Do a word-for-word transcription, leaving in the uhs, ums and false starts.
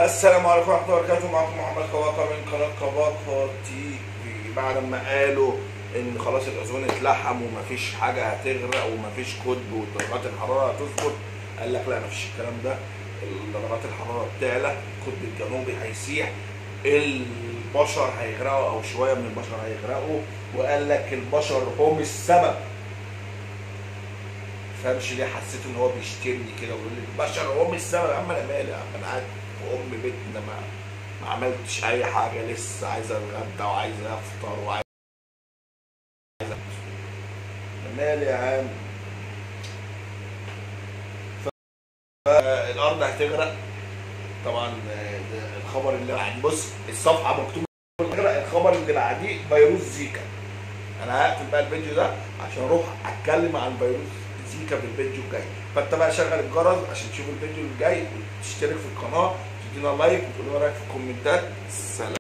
السلام عليكم ورحمة الله وبركاته. معكم محمد كواكا من قناة كواكا تي في. بعد ما قالوا إن خلاص الأوزون اتلحم ومفيش حاجة هتغرق ومفيش كتب ودرجات الحرارة هتظبط، قال لك لا مفيش الكلام ده، درجات الحرارة بتعلى، القطب الجنوبي هيسيح، البشر هيغرقوا أو شوية من البشر هيغرقوا، وقال لك البشر هم السبب. فهمش ليه حسيت ان هو بيشتمني كده ويقول لي البشر هم السبب. يا عم انا مالي، يا عم انا قاعد في ام بيتنا ما ما عملتش اي حاجه، لسه عايز اتغدى وعايز افطر وعايز أنا مالي يا عم. فالارض هتغرق طبعا. ده الخبر اللي بعديه، بص الصفحه مكتوب هتغرق، الخبر اللي بعديه فيروس زيكا. انا هقفل بقى الفيديو ده عشان اروح اتكلم عن فيروس زيكا في الفيديو الجاي. فانت بقى شغل الجرس عشان تشوف الفيديو الجاي وتشترك في القناه، تدينا لايك وتقول لنا رايك في الكومنتات. سلام.